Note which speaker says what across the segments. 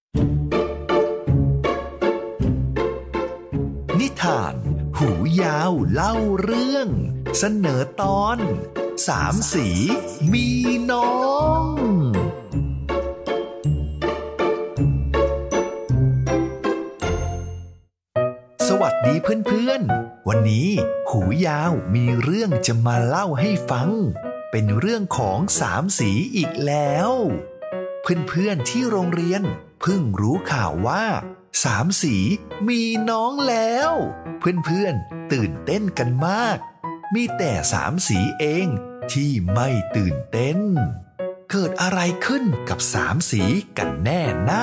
Speaker 1: นิทานหูยาวเล่าเรื่องเสนอตอนสามสีมีน้องสวัสดีเพื่อนๆวันนี้หูยาวมีเรื่องจะมาเล่าให้ฟังเป็นเรื่องของสามสีอีกแล้วเพื่อนๆที่โรงเรียนเพิ่งรู้ข่าวว่าสามสีมีน้องแล้วเพื่อนๆตื่นเต้นกันมากมีแต่สามสีเองที่ไม่ตื่นเต้นเกิดอะไรขึ้นกับสามสีกันแน่นะ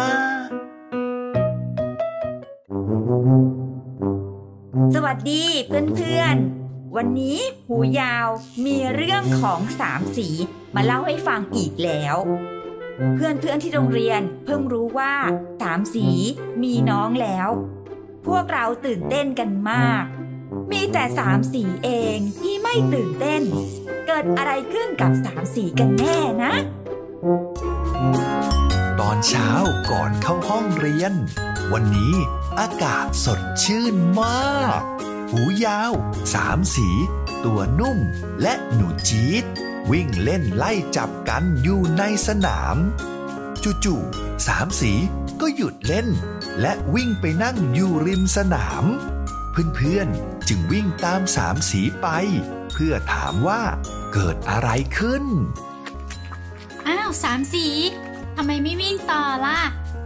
Speaker 2: สวัสดีเพื่อนๆวันนี้หูยาวมีเรื่องของสามสีมาเล่าให้ฟังอีกแล้วเพื่อนที่โรงเรียนเพิ่งรู้ว่าสามสีมีน้องแล้วพวกเราตื่นเต้นกันมากมีแต่สามสีเองที่ไม่ตื่นเต้นเกิดอะไรขึ้นกับสามสีกันแน่นะ
Speaker 1: ตอนเช้าก่อนเข้าห้องเรียนวันนี้อากาศสดชื่นมากหูยาวสามสีตัวนุ่มและหนูจี๊ดวิ่งเล่นไล่จับกันอยู่ในสนามจู่ๆสามสีก็หยุดเล่นและวิ่งไปนั่งอยู่ริมสนามเพื่อนๆจึงวิ่งตามสามสีไปเพื่อถามว่าเกิดอะไรขึ้น
Speaker 3: อ้าวสามสีทำไมไม่วิ่งต่อล่ะ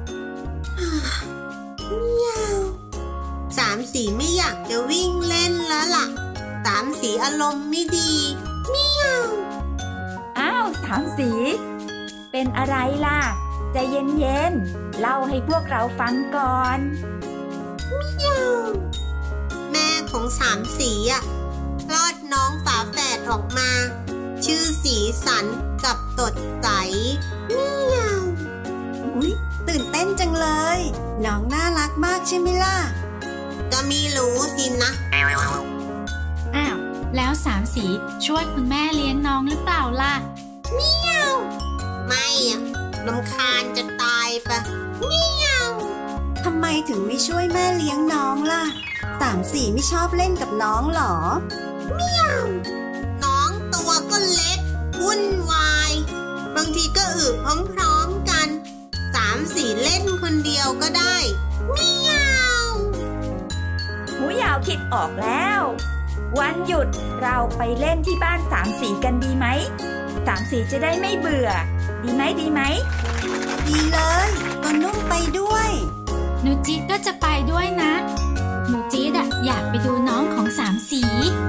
Speaker 4: สามสีไม่อยากจะวิ่งเล่นแล้วล่ะสามสีอารมณ์ไม่ดีเมียว
Speaker 2: อ้าวสามสีเป็นอะไรล่ะใจเย็นๆเล่าให้พวกเราฟังก่อน
Speaker 4: เมียวแม่ของสามสีคลอดน้องฝาแฝดออกมาชื่อสีสันกับสดใสเมียว
Speaker 5: อุ๊ยตื่นเต้นจังเลยน้องน่ารักมากใช่ไหมล่ะ
Speaker 4: ก็ไม่รู้สินะ
Speaker 3: อ้าวแล้วสามสีช่วยคุณแม่เลี้ยงน้องหรือเปล่าล่ะ
Speaker 4: เมียวไม่รำคาญจะตายปะเมียว
Speaker 5: ทำไมถึงไม่ช่วยแม่เลี้ยงน้องล่ะสามสีไม่ชอบเล่นกับน้องหรอ
Speaker 4: เมียวน้องตัวก็เล็กวุ่นวายบางทีก็อึพร้อมๆกันสามสีเล่นคนเดียวก็ได้เมียว
Speaker 2: หูยาวคิดออกแล้ววันหยุดเราไปเล่นที่บ้านสามสีกันดีไหมสามสีจะได้ไม่เบื่อดีไหม
Speaker 5: ดีเลยก็นุ่มไปด้วย
Speaker 3: หนูจี๊ดก็จะไปด้วยนะหนูจี๊ดอยากไปดูน้องของสามสี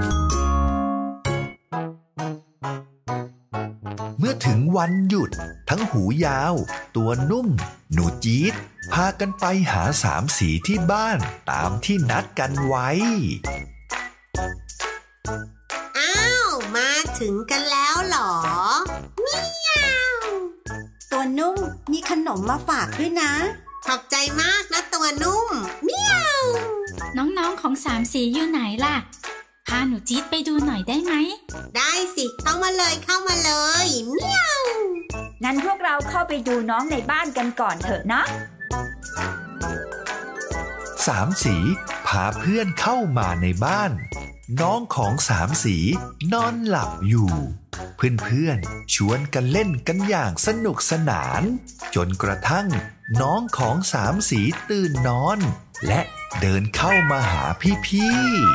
Speaker 1: เมื่อถึงวันหยุดทั้งหูยาวตัวนุ่มหนูจี๊ดพากันไปหาสามสีที่บ้านตามที่นัดกันไว้
Speaker 4: อ้าวมาถึงกันแล้วเหรอเมียว
Speaker 5: ตัวนุ่มมีขนมมาฝากด้วยนะ
Speaker 4: ขอบใจมากนะตัวนุ่มเมียว
Speaker 3: น้องๆของสามสีอยู่ไหนล่ะพาหนูจี๊ดไปดูหน่อยได้ไหม
Speaker 4: ได้สิเข้ามาเลยเมียว
Speaker 2: งั้นพวกเราเข้าไปดูน้องในบ้านกันก่อนเถอะนะ
Speaker 1: สามสีพาเพื่อนเข้ามาในบ้านน้องของสามสีนอนหลับอยู่เพื่อนๆชวนกันเล่นกันอย่างสนุกสนานจนกระทั่งน้องของสามสีตื่นนอนและเดินเข้ามาหาพี่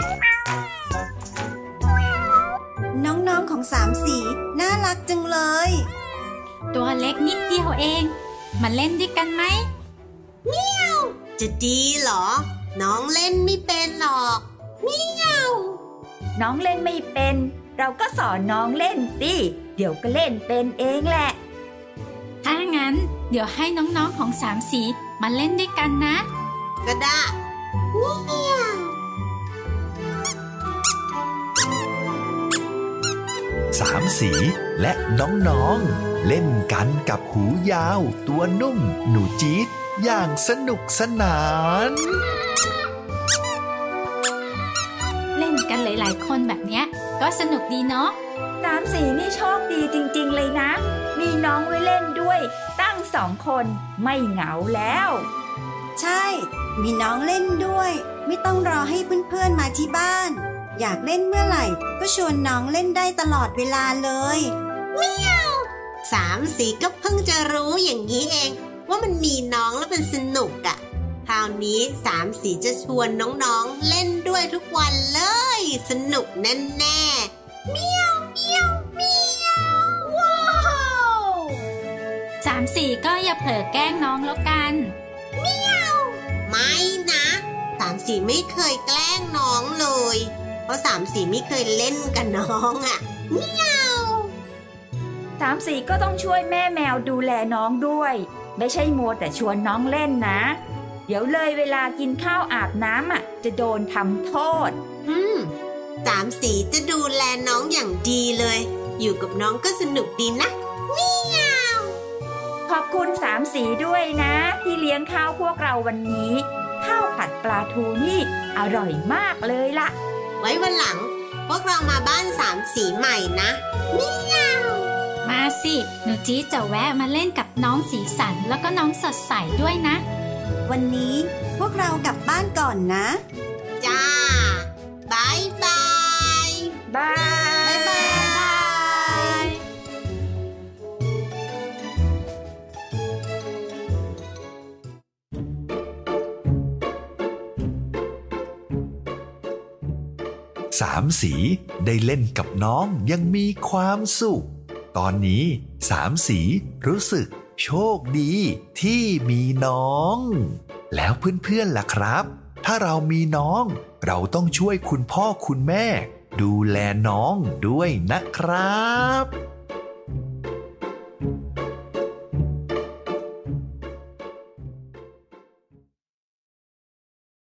Speaker 5: ๆน้องๆของสามสีน่ารักจังเลย
Speaker 3: ตัวเล็กนิดเดียวเองมาเล่นด้วยกันไหม
Speaker 4: เมียวจะดีเหรอน้องเล่นไม่เป็นหรอกเมียว
Speaker 2: น้องเล่นไม่เป็นเราก็สอนน้องเล่นสิเดี๋ยวก็เล่นเป็นเองแหละ
Speaker 3: ถ้างั้นเดี๋ยวให้น้องๆของสามสีมาเล่นด้วยกันนะ
Speaker 4: ก็ได้เมียว
Speaker 1: สามสีและน้องๆเล่นกันกับหูยาวตัวนุ่มหนูจี๊ดอย่างสนุกสนาน
Speaker 3: เล่นกันหลายๆคนแบบเนี้ยก็สนุกดีเนาะ
Speaker 2: สามสีนี่โชคดีจริงๆเลยนะมีน้องไว้เล่นด้วยตั้ง 2 คนไม่เหงาแล้ว
Speaker 5: ใช่ มีน้องเล่นด้วยไม่ต้องรอให้เพื่อนๆมาที่บ้านอยากเล่นเมื่อไหร่ก็ชวนน้องเล่นได้ตลอดเวลาเลย
Speaker 4: สามสีก็เพิ่งจะรู้อย่างนี้เองว่ามันมีน้องแล้วเป็นสนุกอ่ะคราวนี้สามสีจะชวนน้องๆเล่นด้วยทุกวันเลยสนุกแน่ๆเมียวเมียวเมียวว้าว
Speaker 3: สามสีก็อย่าเผลอแกล้งน้องแล้วกัน
Speaker 4: เมียวไม่นะสามสีไม่เคยแกล้งน้องเลยเพราะสามสีไม่เคยเล่นกับน้องอ่ะเมียว
Speaker 2: สามสีก็ต้องช่วยแม่แมวดูแลน้องด้วยไม่ใช่มัวแต่ชวนน้องเล่นนะเดี๋ยวเลยเวลากินข้าวอาบน้ำจะโดนทำโทษ
Speaker 4: สามสีจะดูแลน้องอย่างดีเลยอยู่กับน้องก็สนุกดีนะเมียว
Speaker 2: ขอบคุณสามสีด้วยนะที่เลี้ยงข้าวพวกเราวันนี้ข้าวผัดปลาทูนี่อร่อยมากเลยล่ะ
Speaker 4: ไว้วันหลังพวกเรามาบ้านสามสีใหม่นะเมียว
Speaker 3: มาสิหนูจี๊ดจะแวะมาเล่นกับน้องสีสันแล้วก็น้องสดใสด้วยนะ
Speaker 5: วันนี้พวกเรากลับบ้านก่อนนะ
Speaker 4: จ้าบายบาย
Speaker 2: บาย
Speaker 5: บาย
Speaker 1: สามสีได้เล่นกับน้องยังมีความสุขตอนนี้สามสีรู้สึกโชคดีที่มีน้องแล้วเพื่อนๆล่ะครับถ้าเรามีน้องเราต้องช่วยคุณพ่อคุณแม่ดูแลน้องด้วยนะครับ